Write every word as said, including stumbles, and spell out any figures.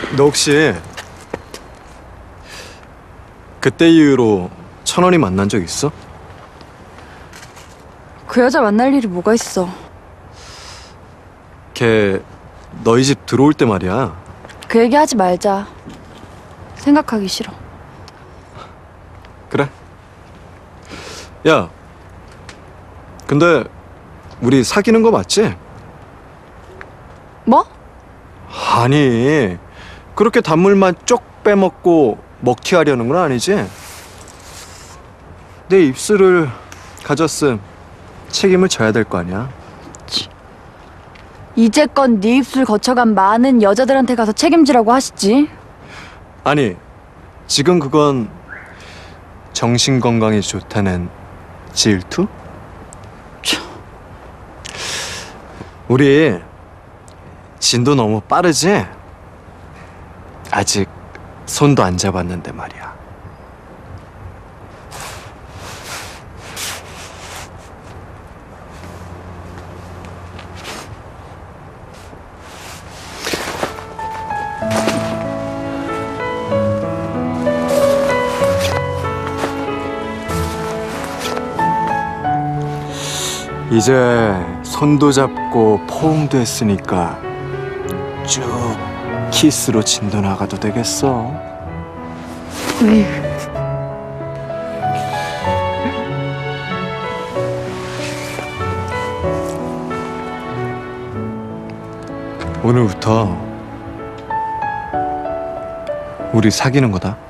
너 혹시 그때 이후로 천원이 만난 적 있어? 그 여자 만날 일이 뭐가 있어. 걔 너희 집 들어올 때 말이야. 그 얘기 하지 말자. 생각하기 싫어. 그래. 야, 근데 우리 사귀는 거 맞지? 뭐? 아니, 그렇게 단물만 쪽 빼먹고 먹튀하려는 건 아니지? 내 입술을 가졌음 책임을 져야 될 거 아니야? 이제껏 네 입술 거쳐간 많은 여자들한테 가서 책임지라고 하시지. 아니, 지금 그건 정신 건강에 좋다는 질투? 우리 진도 너무 빠르지? 아직 손도 안 잡았는데 말이야. 이제 손도 잡고 포옹도 했으니까 쭉 키스로 진도 나가도 되겠어. 에휴. 오늘부터 우리 사귀는 거다.